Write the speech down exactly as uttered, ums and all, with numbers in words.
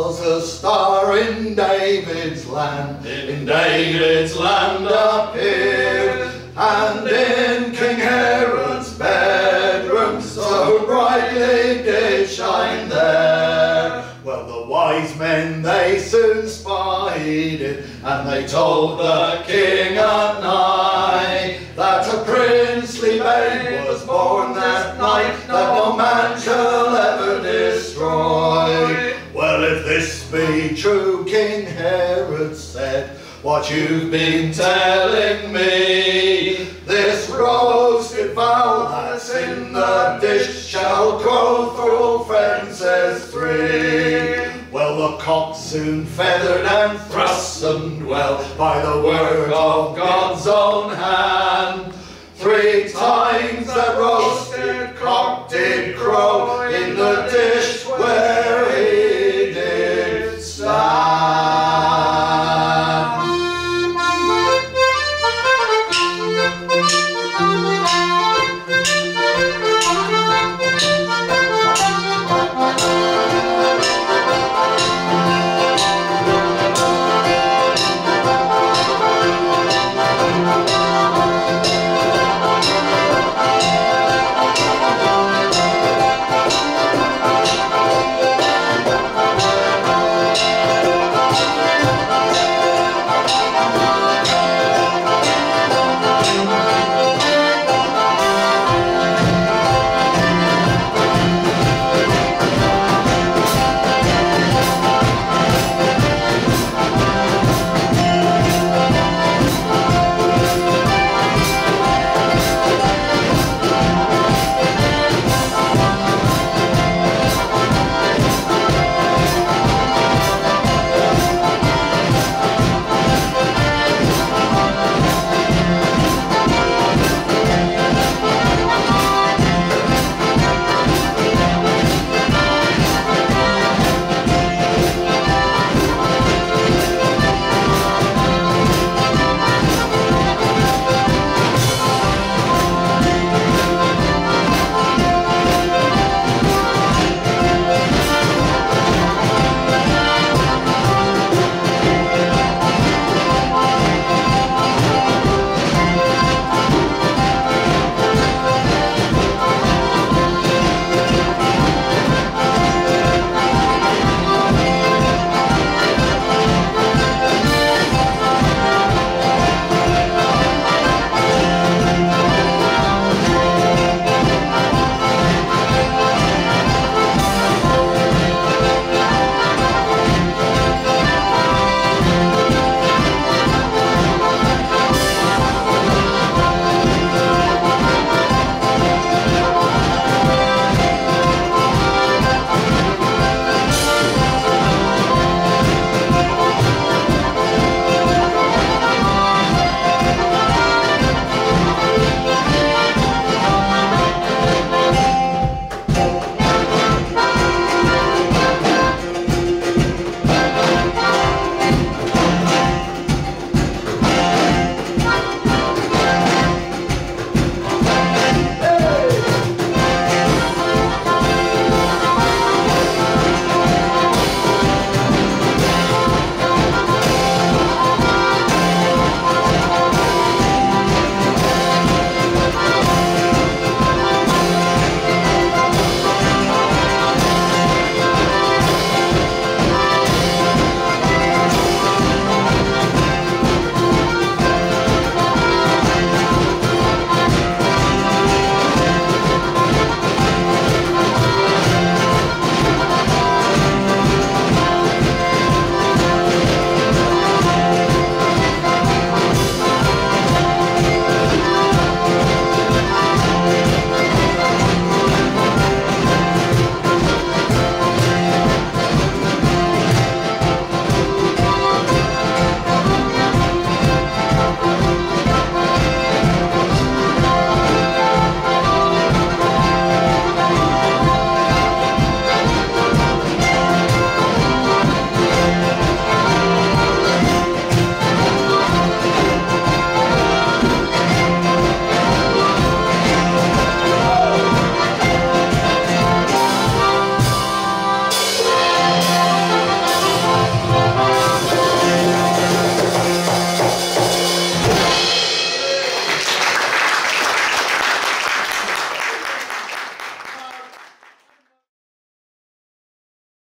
was a star in David's land, in David's land appeared, and in King Herod's bedroom so brightly did shine there. Well, the wise men they soon spied it, and they told the king at night that a princely babe was born that night that no man shall ever destroy. Well, if this be true, King Herod said, what you've been telling me, this roasted fowl that's in the dish shall crow for all fences three. Well, the cock soon feathered and thrustened well by the word of God's own hand. Three times that roasted cock did crow,